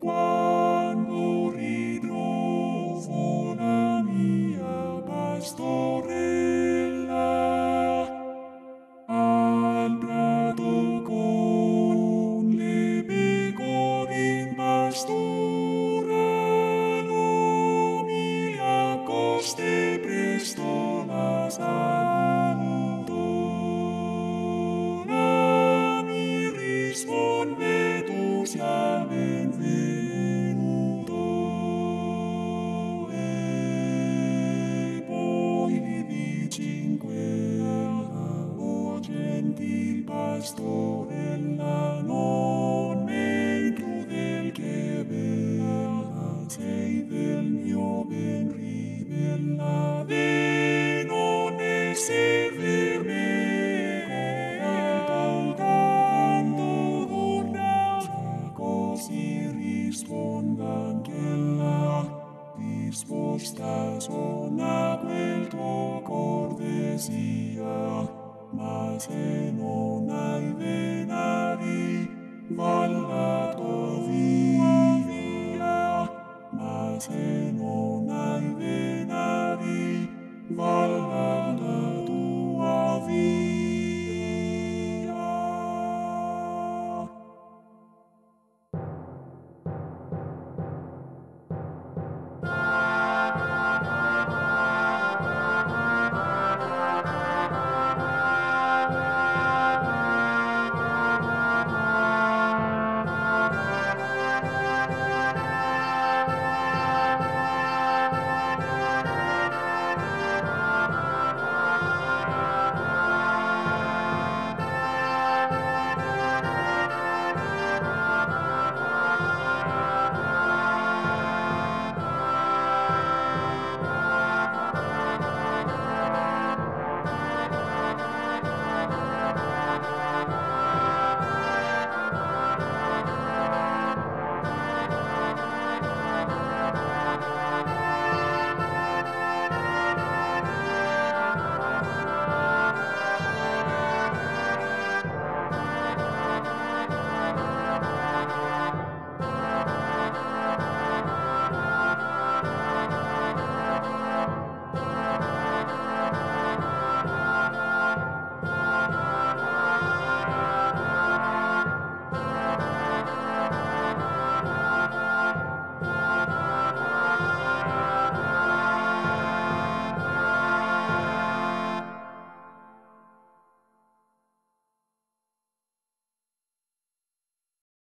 Quando ritrovo la mia pastorella al prato con le pecore in pastoral, mi accoste presto la saluto, la mi risponde tu sia benvenuto, e poi gli dici in guerra, o gentil pastorella, non me crudel che bella, sei del mio ben ribella, e non esser per me, al canto d'una, così risponda anch'ella, disposta sona quel tuo cortesia, ma se non hai venari, valla tua via, ma se non